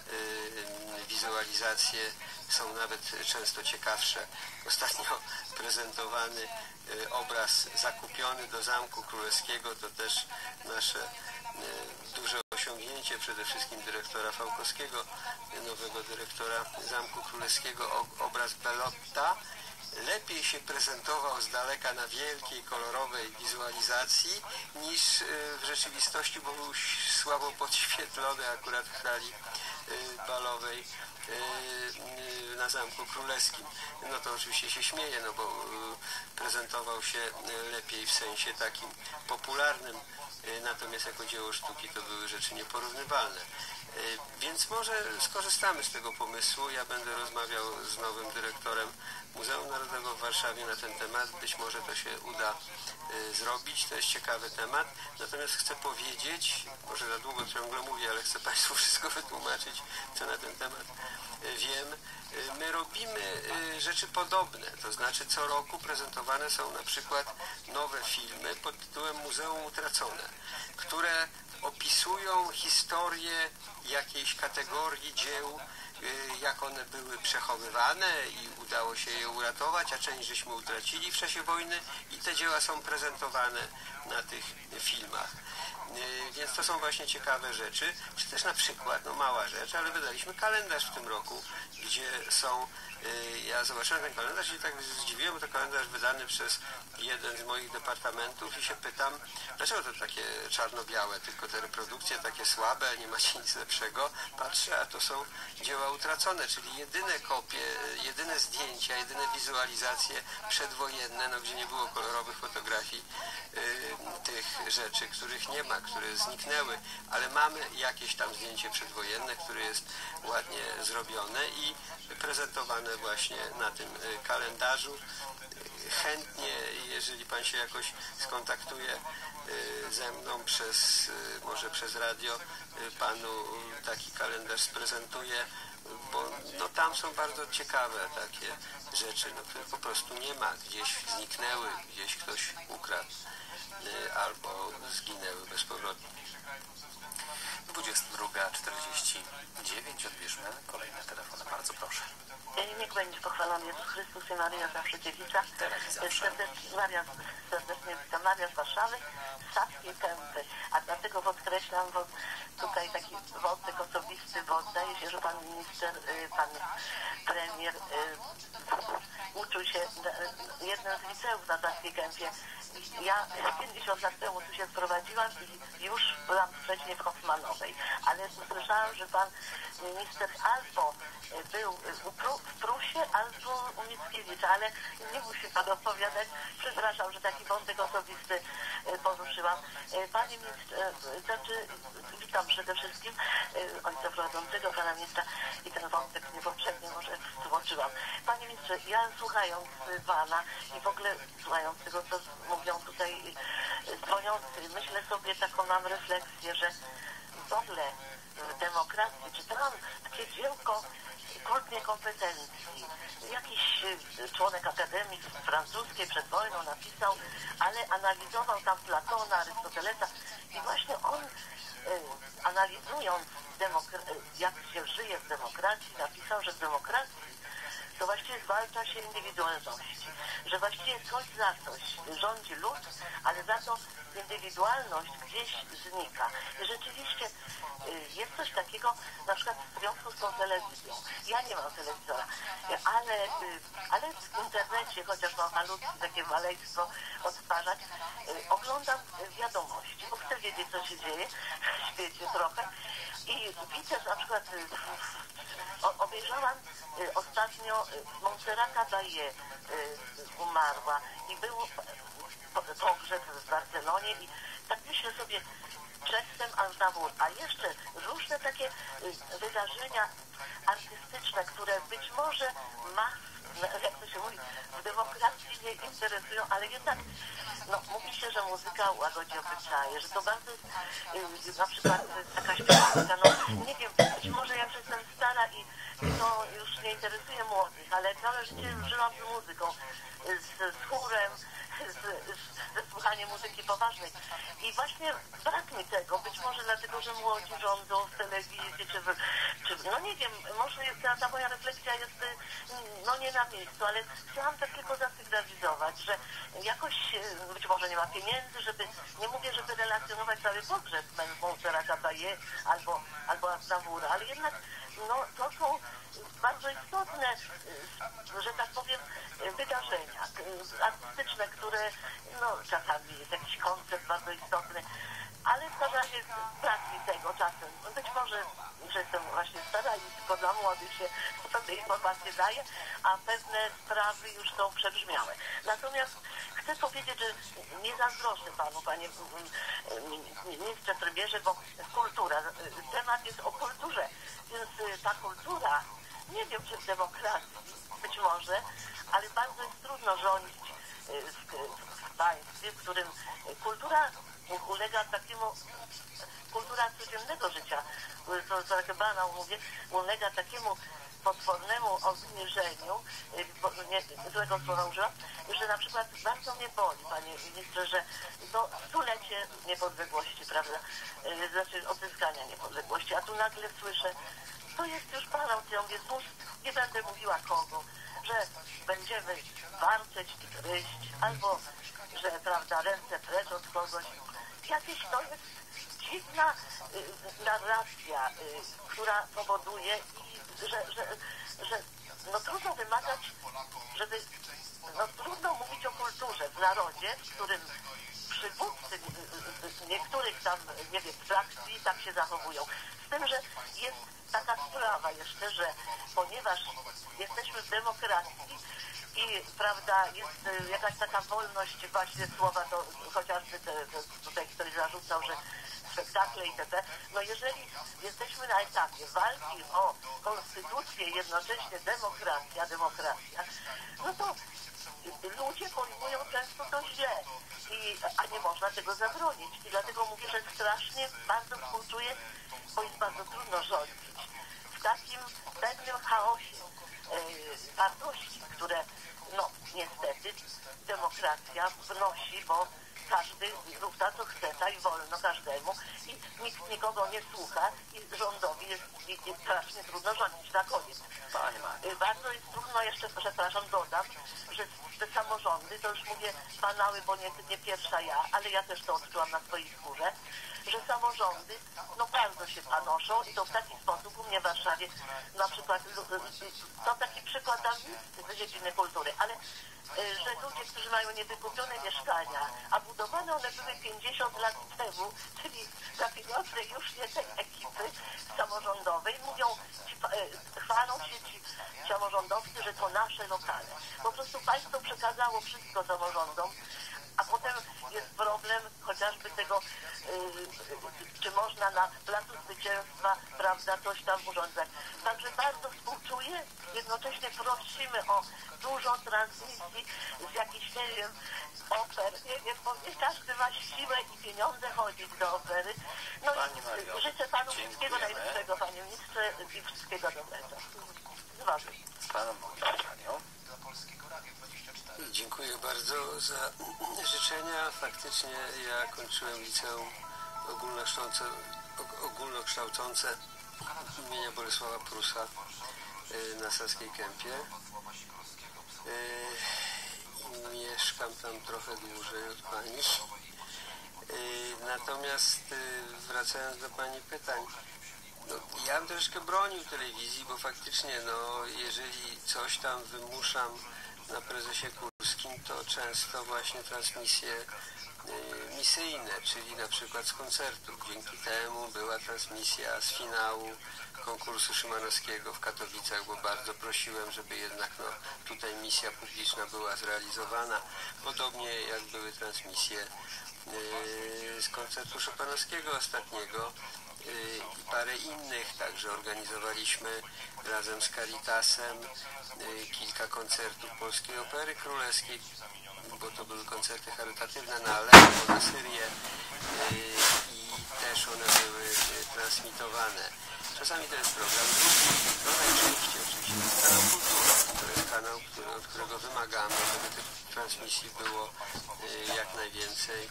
wizualizacje, są nawet często ciekawsze. Ostatnio prezentowany obraz zakupiony do Zamku Królewskiego to też nasze duże osiągnięcie, przede wszystkim dyrektora Fałkowskiego, nowego dyrektora Zamku Królewskiego, obraz Belotta. Lepiej się prezentował z daleka na wielkiej, kolorowej wizualizacji niż w rzeczywistości, bo był słabo podświetlony akurat w hali balowej na Zamku Królewskim. No to oczywiście się śmieje, no bo prezentował się lepiej w sensie takim popularnym, natomiast jako dzieło sztuki to były rzeczy nieporównywalne. Więc może skorzystamy z tego pomysłu. Ja będę rozmawiał z nowym dyrektorem Muzeum Narodowego w Warszawie na ten temat. Być może to się uda zrobić. To jest ciekawy temat. Natomiast chcę powiedzieć, może za długo ciągle mówię, ale chcę Państwu wszystko wytłumaczyć, co na ten temat wiem. My robimy rzeczy podobne. To znaczy co roku prezentowane są na przykład nowe filmy pod tytułem Muzeum Utracone, które opisują historię jakiejś kategorii dzieł, jak one były przechowywane i udało się je uratować, a część żeśmy utracili w czasie wojny i te dzieła są prezentowane na tych filmach. Więc to są właśnie ciekawe rzeczy, czy też na przykład, no mała rzecz, ale wydaliśmy kalendarz w tym roku, gdzie są, ja zobaczyłem ten kalendarz i tak zdziwiłem, bo to kalendarz wydany przez jeden z moich departamentów i się pytam, dlaczego to takie czarno-białe, tylko te reprodukcje takie słabe, nie macie nic lepszego. Patrzę, a to są dzieła utracone, czyli jedyne kopie, jedyne zdjęcia, jedyne wizualizacje przedwojenne, no, gdzie nie było kolorowych fotografii tych rzeczy, których nie ma, które zniknęły, ale mamy jakieś tam zdjęcie przedwojenne, które jest ładnie zrobione i prezentowane właśnie na tym kalendarzu. Chętnie, jeżeli Pan się jakoś skontaktuje ze mną może przez radio, Panu taki kalendarz sprezentuje. bo no, tam są bardzo ciekawe takie rzeczy, no, które po prostu nie ma. Gdzieś zniknęły, gdzieś ktoś ukradł albo zginęły bezpowrotnie. 22:49. Odbierzmy kolejne telefony. Bardzo proszę. Niech będzie pochwalony Jezus Chrystus i Maryja zawsze dziewica. Maria, serdecznie witam. Maria z Warszawy, z Saskiej Kępy. A dlatego podkreślam, bo tutaj taki wątek osobisty, bo zdaje się, że pan minister, pan premier uczył się jednym z liceów na Saskiej Kępie. Ja 50 lat temu tu się sprowadziłam i już byłam wcześniej w Hoffmanowej, ale usłyszałam, że pan minister albo był w Prusie, albo u Mickiewicza, ale nie musi pan odpowiadać. Przepraszam, że taki wątek osobisty poruszyłam. Panie ministrze, witam przede wszystkim ojca prowadzącego, pana ministra i ten wątek niepoprzednio może stłoczyłam. Panie ministrze, ja słuchając pana i w ogóle słuchając tego, co mówią tutaj dzwoniący, myślę sobie, taką mam refleksję, że w ogóle w demokracji czytałam takie dziełko Kult niekompetencji. Jakiś członek Akademii Francuskiej przed wojną napisał, ale analizował tam Platona, Arystotelesa i właśnie on analizując jak się żyje w demokracji, napisał, że w demokracji to właściwie zwalcza się indywidualności, że właściwie coś za coś rządzi lud, ale za to indywidualność gdzieś znika. I rzeczywiście jest coś takiego, na przykład w związku z tą telewizją. Ja nie mam telewizora, ale w internecie, chociaż mam malutkie takie maleństwo odtwarzać, oglądam wiadomości, bo chcę wiedzieć, co się dzieje w świecie trochę. I widzę, że na przykład obejrzałam ostatnio Montserrat Caballé umarła i był pogrzeb w Barcelonie i tak myślę sobie, przedtem Aznavour, a jeszcze różne takie wydarzenia artystyczne, które być może jak to się mówi, w demokracji nie interesują, ale jednak mówi się, że muzyka łagodzi obyczaje, że to bardzo jest na przykład taka śpiewanka, nie wiem, być może ja już jestem stara i to już nie interesuje młodych, ale całe życie żyłam z muzyką, z chórem, ze słuchaniem muzyki poważnej. I właśnie brak mi tego, być może dlatego, że młodzi rządzą w telewizji, czy nie wiem, może ta moja refleksja jest nie na miejscu, ale chciałam tak tylko zasygnalizować, że jakoś być może nie ma pieniędzy, nie mówię, żeby relacjonować cały pogrzeb Montserrat Caballé albo Aznavoura, ale jednak to są bardzo istotne, że tak powiem, wydarzenia artystyczne, które czasami jest jakiś koncept bardzo istotny, ale w każdym razie brak mi tego czasem. Być może, że jestem właśnie stara i tylko dla młodych się pewne informacje daje, a pewne sprawy już są przebrzmiałe. Natomiast chcę powiedzieć, że nie zazdroszczę panu, panie ministrze premierze, bo kultura, temat jest o kulturze, więc ta kultura, nie wiem czy w demokracji, być może, ale bardzo jest trudno rządzić w państwie, w którym kultura ulega takiemu, kultura codziennego życia, to tak banał mówię, ulega takiemu potwornemu obniżeniu, złego słowa użyłam, że na przykład bardzo mnie boli, panie ministrze, że stulecie niepodległości, prawda, znaczy odzyskania niepodległości, a tu nagle słyszę, to jest już panaucją z ust, nie będę mówiła kogo, że będziemy warczeć i gryźć, albo że, prawda, ręce precz od kogoś. Jakieś to jest dziwna narracja, która powoduje, że trudno wymagać, żeby, trudno mówić o kulturze w narodzie, w którym przywódcy niektórych tam, nie wiem, frakcji tak się zachowują. Z tym, że jest taka sprawa jeszcze, że ponieważ jesteśmy w demokracji i, prawda, jest jakaś taka wolność właśnie słowa, to chociażby tutaj ktoś zarzucał, że spektakle itp. Jeżeli jesteśmy na etapie walki o konstytucję, jednocześnie demokracja, to ludzie pojmują często to źle, a nie można tego zabronić. I dlatego mówię, że strasznie bardzo współczuję, bo jest bardzo trudno rządzić w takim pewnym chaosie wartości, które no niestety demokracja wnosi, bo każdy równa co chce, tak wolno każdemu i nikt nikogo nie słucha i rządowi jest strasznie trudno rządzić na koniec. Bardzo jest trudno, jeszcze przepraszam, dodam, że te samorządy, to już mówię banały, bo nie pierwsza ja, ale ja też to odczułam na swojej skórze, że samorządy no bardzo się panoszą i to w taki sposób, u mnie w Warszawie na przykład, to taki przykład tam z dziedziny kultury, ale że ludzie, którzy mają niewykupione mieszkania, a budowane one były 50 lat temu, czyli za pieniądze już nie tej ekipy samorządowej, mówią, chwalą się ci samorządowcy, że to nasze lokale. Po prostu państwo przekazało wszystko samorządom, a potem jest problem chociażby tego, czy można na Placu Zwycięstwa, prawda, coś tam urządzać. Także bardzo współczuję, jednocześnie prosimy o dużo transmisji z jakichś, nie wiem, oper, nie wiem, bo nie każdy ma siłę i pieniądze chodzić do opery. No i życzę panu wszystkiego najlepszego, panie ministrze, i wszystkiego dobrego. Z wami. Z panem Panią. Dziękuję bardzo za życzenia. Faktycznie ja kończyłem liceum ogólnokształcące imienia Bolesława Prusa na Saskiej Kępie. Mieszkam tam trochę dłużej od pani. Natomiast wracając do pani pytań, no, ja bym troszkę bronił telewizji, bo faktycznie no, jeżeli coś tam wymuszam na prezesie Kurskim, to często właśnie transmisje misyjne, czyli na przykład z koncertów. Dzięki temu była transmisja z finału konkursu Szymanowskiego w Katowicach, bo bardzo prosiłem, żeby jednak no, tutaj misja publiczna była zrealizowana. Podobnie jak były transmisje z koncertu Chopinowskiego ostatniego i parę innych, także organizowaliśmy razem z Caritasem kilka koncertów Polskiej Opery Królewskiej, bo to były koncerty charytatywne na Aleppo, na Syrię i też one były transmitowane. Czasami to jest program drugi, no najczęściej oczywiście jest kanał Kultura, to jest kanał, od którego wymagamy, żeby tych transmisji było jak najwięcej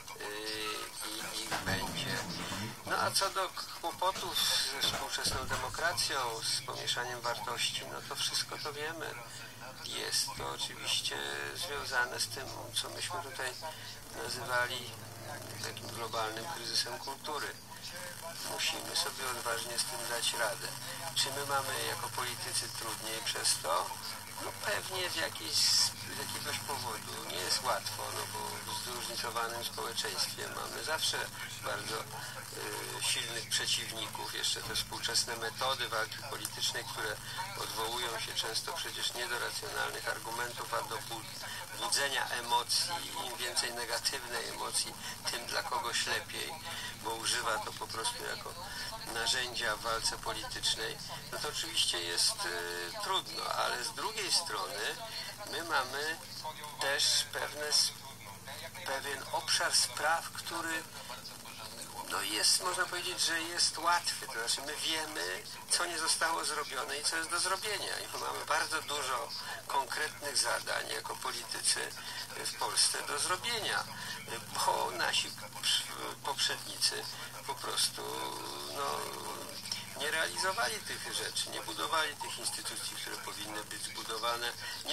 i ich będzie. No a co do kłopotów ze współczesną demokracją, z pomieszaniem wartości, no to wszystko to wiemy. Jest to oczywiście związane z tym, co myśmy tutaj nazywali takim globalnym kryzysem kultury. Musimy sobie odważnie z tym dać radę. Czy my mamy jako politycy trudniej przez to? No pewnie z jakiegoś powodu. Nie jest łatwo, no bo w zróżnicowanym społeczeństwie mamy zawsze bardzo silnych przeciwników. Jeszcze te współczesne metody walki politycznej, które odwołują się często przecież nie do racjonalnych argumentów, a do budzenia emocji. Im więcej negatywnej emocji, tym dla kogoś lepiej, bo używa to po prostu jako narzędzia w walce politycznej, no to oczywiście jest trudno, ale z drugiej strony my mamy też pewien obszar spraw, który no jest, można powiedzieć, że jest łatwy, to znaczy my wiemy, co nie zostało zrobione i co jest do zrobienia i mamy bardzo dużo konkretnych zadań jako politycy w Polsce do zrobienia, bo nasi poprzednicy po prostu no, nie realizowali tych rzeczy, nie budowali tych instytucji, które powinny być zbudowane, nie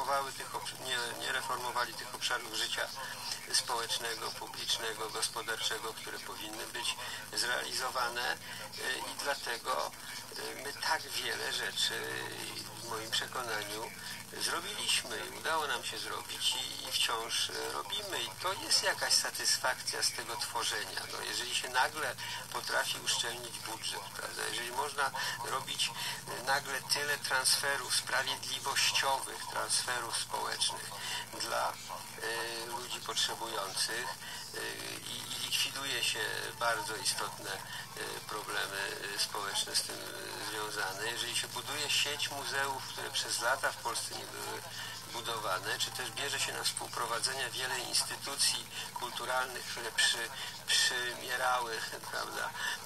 reformowali tych obszarów życia społecznego, publicznego, gospodarczego, które powinny być zrealizowane i dlatego my tak wiele rzeczy w moim przekonaniu zrobiliśmy i udało nam się zrobić i wciąż robimy i to jest jakaś satysfakcja z tego tworzenia. No, jeżeli się nagle potrafi uszczelnić budżet, prawda? Jeżeli można robić nagle tyle transferów sprawiedliwościowych, transferów społecznych dla ludzi potrzebujących i likwiduje się bardzo istotne problemy społeczne z tym związane. Jeżeli się buduje sieć muzeów, które przez lata w Polsce nie były budowane, czy też bierze się na współprowadzenie wiele instytucji kulturalnych, które przymierały, prawda,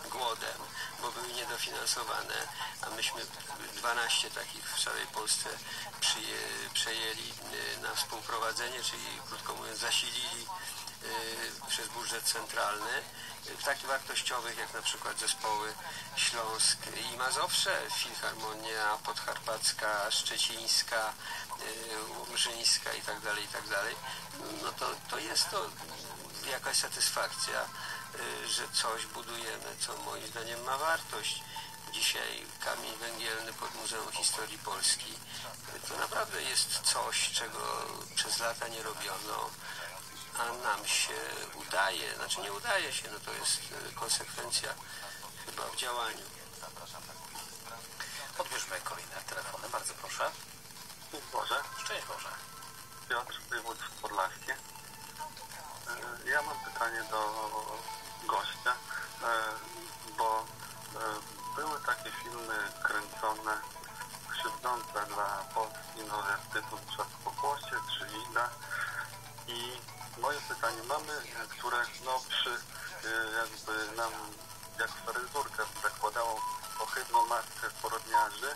głodem, bo były niedofinansowane, a myśmy 12 takich w całej Polsce przejęli na współprowadzenie, czyli krótko mówiąc zasilili przez budżet centralny, takich wartościowych jak na przykład zespoły Śląsk i Mazowsze, Filharmonia Podkarpacka, Szczecińska, Łomżyńska i tak dalej, no to jest to jakaś satysfakcja, że coś budujemy, co moim zdaniem ma wartość. Dzisiaj kamień węgielny pod Muzeum Historii Polski to naprawdę jest coś, czego przez lata nie robiono, a nam się udaje, znaczy nie udaje się, no to jest konsekwencja chyba w działaniu. Odbierzmy kolejne telefony, bardzo proszę. Boże. Szczęść Boże. Piotr, województwo podlaskie. Ja mam pytanie do gościa, bo były takie filmy kręcone krzywdzące dla Polski, no jak tytuł Czas w pokłosie, czy Ida. I moje pytanie, mamy, które no jakby nam jak fryzurkę zakładało ohydną maskę porodniarzy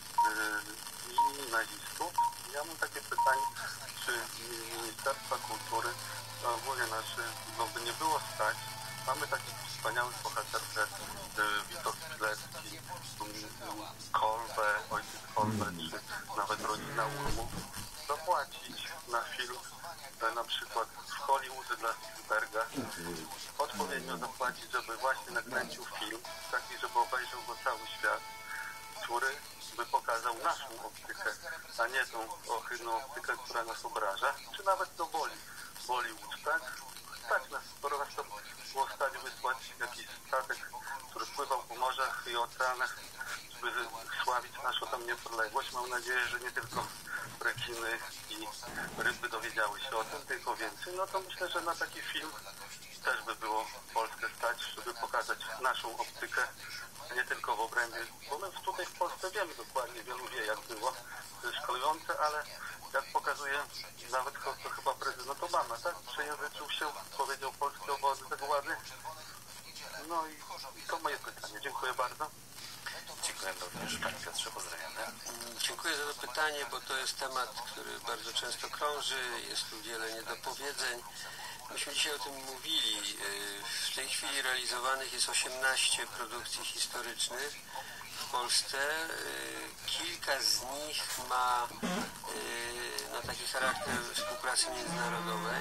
i nazistów. Ja mam takie pytanie, czy Ministerstwa Kultury, ogólnie no by nie było stać, mamy takich wspaniałych bohaterów jak Witold Pilecki, Kolbe, ojciec Kolbe, czy nawet rodzina Ulmów, zapłacić na film, na przykład w Hollywood dla Spielberga, odpowiednio zapłacić, żeby właśnie nakręcił film, taki, żeby obejrzał go cały świat, który by pokazał naszą optykę, a nie tą ohydną optykę, która nas obraża, czy nawet to Bollywood, tak? Tak nas, skoro nas to było w stanie wysłać jakiś statek, który pływał po morzach i oceanach, żeby sławić naszą tam niepodległość. Mam nadzieję, że nie tylko rekiny i ryby dowiedziały się o tym, tylko więcej. No to myślę, że na taki film też by było Polskę stać, żeby pokazać naszą optykę, a nie tylko w obrębie, bo my tutaj w Polsce wiemy dokładnie, wielu wie jak było, to jest szkalujące, ale jak pokazuje nawet to chyba prezydent Obama, tak? Przejęzyczył się, powiedział polskie obozy tak ładnie. No i to moje pytanie. Dziękuję bardzo. Dziękuję również. Panie Piotrze, pozdrawiamy. Dziękuję za to pytanie, bo to jest temat, który bardzo często krąży, jest tu wiele niedopowiedzeń. Myśmy dzisiaj o tym mówili. W tej chwili realizowanych jest 18 produkcji historycznych w Polsce. Kilka z nich ma taki charakter współpracy międzynarodowej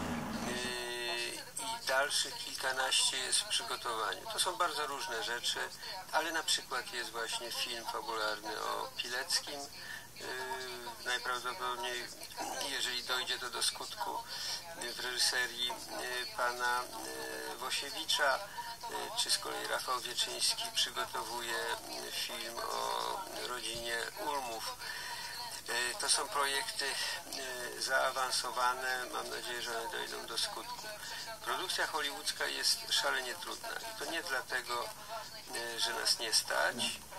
i dalszych kilkanaście jest w przygotowaniu. To są bardzo różne rzeczy, ale na przykład jest właśnie film fabularny o Pileckim. Najprawdopodobniej, jeżeli dojdzie to do skutku, w reżyserii pana Wosiewicza, czy z kolei Rafał Wieczyński przygotowuje film o rodzinie Ulmów. To są projekty zaawansowane, mam nadzieję, że one dojdą do skutku. Produkcja hollywoodzka jest szalenie trudna i to nie dlatego, że nas nie stać,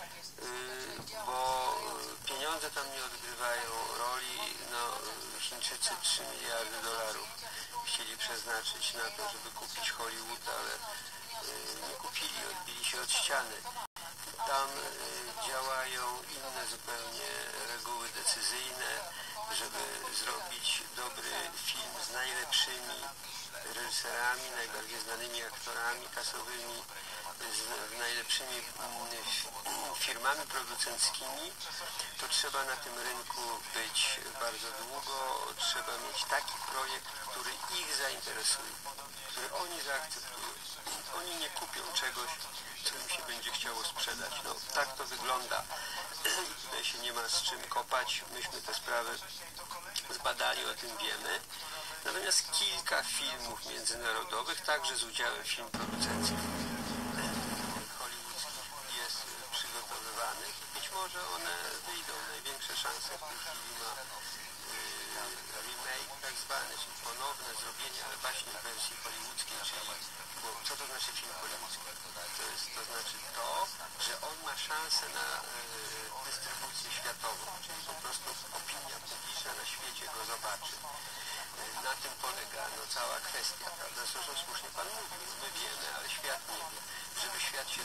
bo pieniądze tam nie odgrywają roli. Chińczycy 3 miliardy dolarów chcieli przeznaczyć na to, żeby kupić Hollywood, ale nie kupili, odbili się od ściany. Tam działają inne zupełnie reguły decyzyjne, żeby zrobić dobry film z najlepszymi reżyserami, najbardziej znanymi aktorami kasowymi, z najlepszymi firmami producenckimi, to trzeba na tym rynku być bardzo długo, trzeba mieć taki projekt, który ich zainteresuje, który oni zaakceptują. Oni nie kupią czegoś, co im się będzie chciało sprzedać. No, tak to wygląda. Tutaj się nie ma z czym kopać. Myśmy tę sprawę zbadali, o tym wiemy. Natomiast kilka filmów międzynarodowych, także z udziałem firm producenckich hollywoodzkich jest przygotowywanych. Być może one wyjdą. Największe szanse w tej chwili ma remake tak zwany, czyli ponowne zrobienie, ale właśnie w wersji hollywoodzkiej, czyli bo co to znaczy film hollywoodzki? To znaczy to, że on ma szansę na dystrybucję światową, czyli po prostu opinia publiczna na świecie go zobaczy. Na tym polega cała kwestia, prawda? Zresztą słusznie Pan mówił, my wiemy, ale świat nie wie. Żeby świat się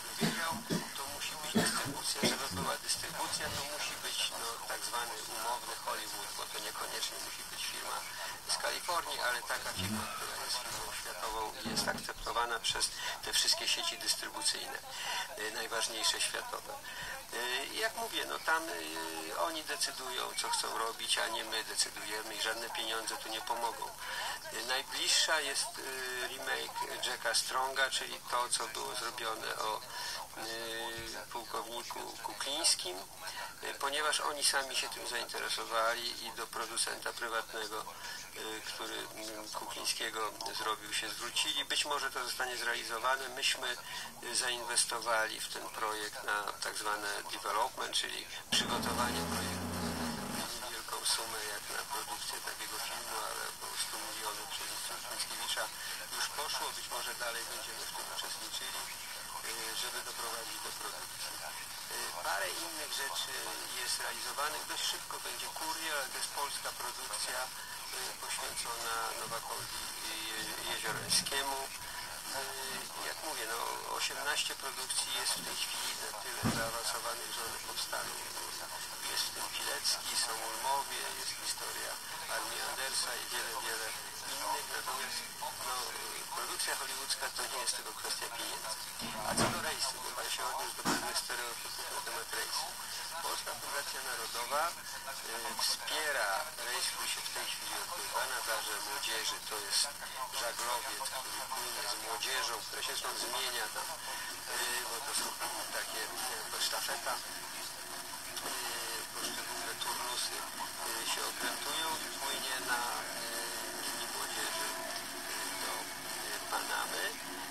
produkcja to musi być tak zwany umowny Hollywood, bo to niekoniecznie musi być firma z Kalifornii, ale taka firma, która jest firmą światową i jest akceptowana przez te wszystkie sieci dystrybucyjne, najważniejsze światowe. Jak mówię, tam oni decydują, co chcą robić, a nie my decydujemy i żadne pieniądze tu nie pomogą. Najbliższa jest remake Jacka Stronga, czyli to, co było zrobione o pułkowniku Kuklińskim, ponieważ oni sami się tym zainteresowali i do producenta prywatnego, który Kuklińskiego zrobił, się zwrócili. Być może to zostanie zrealizowane. Myśmy zainwestowali w ten projekt na tak zwane development, czyli przygotowanie projektu. Wielką sumę jak na produkcję takiego filmu, ale około 100 milionów przez Instytut Mickiewicza już poszło. Być może dalej będziemy w tym uczestniczyli, żeby doprowadzić do produkcji. Parę innych rzeczy jest realizowanych. Dość szybko będzie Kurier, ale to jest polska produkcja poświęcona Nowakowi Jeziorańskiemu. Jak mówię, 18 produkcji jest w tej chwili na tyle zaawansowanych, że one powstaną. Jest w tym Pilecki, są Ulmowie, jest historia Armii Andersa i wiele innych. Natomiast produkcja hollywoodzka to nie jest tylko kwestia pieniędzy. A co do rejsu, bo pan się odniósł do pewnych stereotypów na temat rejsu. Polska Fundacja Narodowa wspiera rejs, który się w tej chwili odbywa na Darze Młodzieży. To jest żaglowiec, który płynie z młodzieżą, która się zresztą zmienia tam, bo to są takie sztafeta. Poszczególne turnusy się okrętują i płynie na linii młodzieży do Panamy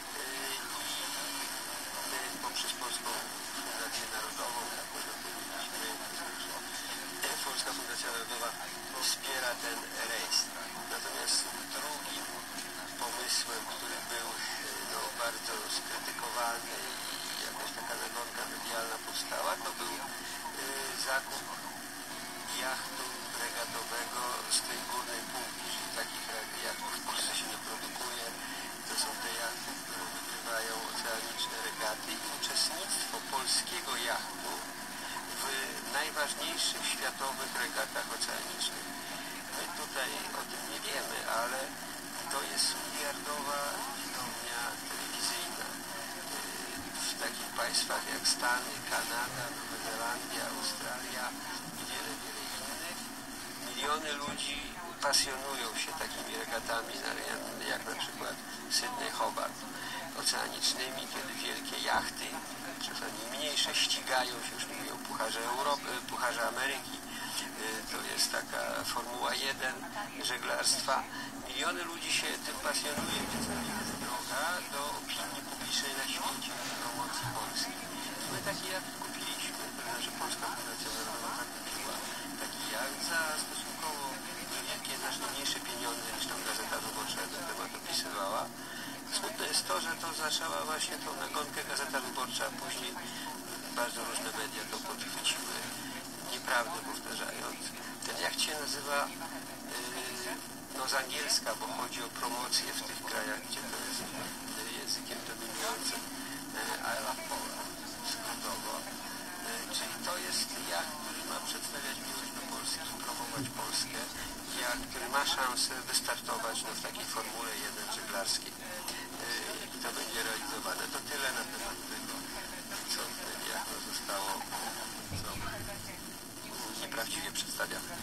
i poprzez Polską Fundację Narodową, tak można powiedzieć, Polska Fundacja Narodowa wspiera ten rejs. Natomiast drugim pomysłem, który był bardzo skrytykowany i jakaś taka nagonka medialna powstała, to był zakup jachtu regatowego z tej górnej półki, czyli takich jachtów w Polsce się nie produkuje. To są te jachty, które wygrywają oceaniczne regaty i uczestnictwo polskiego jachtu w najważniejszych światowych regatach oceanicznych. My tutaj o tym nie wiemy, ale to jest miliardowa widownia telewizyjna. W takich państwach jak Stany, Kanada, Nowa Zelandia, Australia i wiele innych, miliony ludzi pasjonują się takimi regatami, jak na przykład Sydney Hobart, oceanicznymi, kiedy wielkie jachty, czasami mniejsze, ścigają się, już nie mówię o Pucharze Ameryki. To jest taka Formuła 1 żeglarstwa. Miliony ludzi się tym pasjonuje, więc to jest droga do opinii publicznej na świecie, do promocji Polski. My taki jacht kupiliśmy, to znaczy Polska Fundacja Narodowa zakupiła taki jacht za stosunkowo niewielkie, znacznie mniejsze pieniądze niż tam Gazeta Wyborcza na ten temat opisywała. Smutne jest to, że to zaczęła właśnie tą nagonkę Gazeta Wyborcza, a później bardzo różne media to podchwyciły, nieprawdę powtarzając. Ten jacht się nazywa z angielska, bo chodzi o promocję w tych krajach, gdzie to jest językiem dominującym I love Poland, skrótowo. Czyli to jest jacht, który ma przedstawiać miłość do Polski, promować Polskę. Jacht, który ma szansę wystartować w takiej Formule 1 żeglarskiej. I to będzie realizowane. To tyle na temat tego, co w mediach zostało nieprawdziwie przedstawiane.